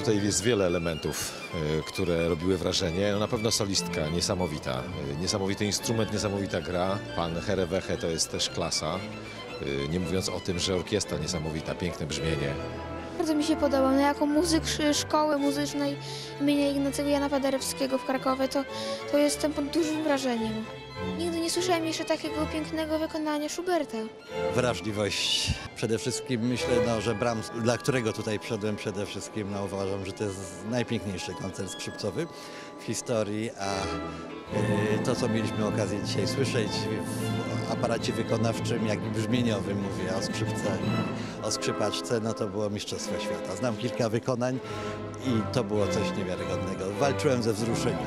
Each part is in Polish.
Tutaj jest wiele elementów, które robiły wrażenie. No, na pewno solistka niesamowita. Niesamowity instrument, niesamowita gra. Pan Hereweche to jest też klasa. Nie mówiąc o tym, że orkiestra niesamowita, piękne brzmienie. Bardzo mi się podoba. No, jako muzyk szkoły muzycznej imienia Ignacego Jana Paderewskiego w Krakowie, to jestem pod dużym wrażeniem. Nigdy nie słyszałem jeszcze takiego pięknego wykonania Schuberta. Wrażliwość. Przede wszystkim myślę, że Brahms, dla którego tutaj przyszedłem przede wszystkim, uważam, że to jest najpiękniejszy koncert skrzypcowy w historii, a to, co mieliśmy okazję dzisiaj słyszeć w aparacie wykonawczym, jak i brzmieniowym, mówię o skrzypce, o skrzypaczce, no to było mistrzostwo świata. Znam kilka wykonań i to było coś niewiarygodnego. Walczyłem ze wzruszeniem.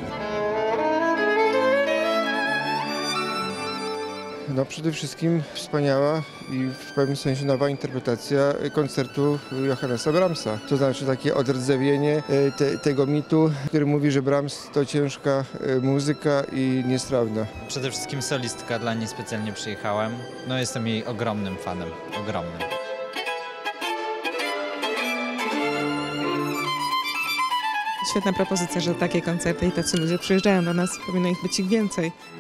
No przede wszystkim wspaniała i w pewnym sensie nowa interpretacja koncertu Johannesa Brahmsa. To znaczy takie odrdzewienie tego mitu, który mówi, że Brahms to ciężka muzyka i niestrawna. Przede wszystkim solistka, dla niej specjalnie przyjechałem. No jestem jej ogromnym fanem, ogromnym. Świetna propozycja, że takie koncerty i tacy ludzie przyjeżdżają do nas. Powinno ich być ich więcej.